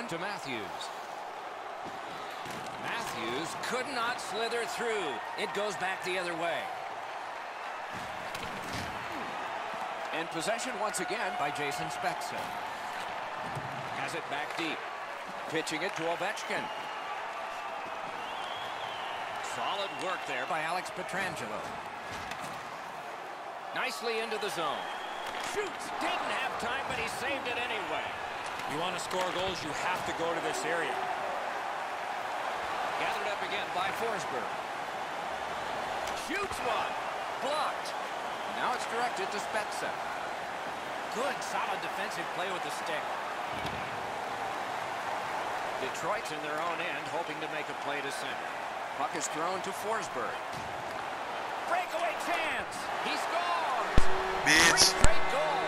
one to Matthews. Matthews could not slither through. It goes back the other way. In possession once again by Jason Spezza. Has it back deep. Pitching it to Ovechkin. Solid work there by Alex Pietrangelo. Nicely into the zone. Shoots. Didn't have time, but he saved it anyway. You want to score goals, you have to go to this area. Gathered up again by Forsberg. Shoots one. Blocked. Now it's directed to Spezza. Good, solid defensive play with the stick. Detroit's in their own end, hoping to make a play to center. Puck is thrown to Forsberg. Breakaway chance. He scores. Bitch. Great goal.